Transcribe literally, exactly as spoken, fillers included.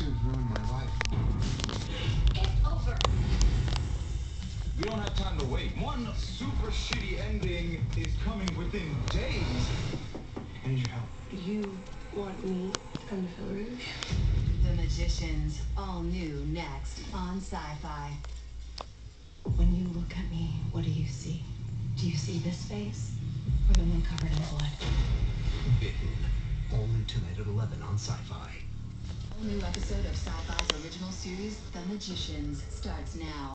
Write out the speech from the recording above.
have ruined my life. It's over. We don't have time to wait. One super shitty ending is coming within days. I need your help. You want me to come to Phil Rouge? The Magicians, all new next on Sci-Fi. When you look at me, what do you see? Do you see this face? Or the one covered in blood? Bitten. Only tonight at eleven on Sci-Fi. A new episode of Sci-Fi's original series, The Magicians, starts now.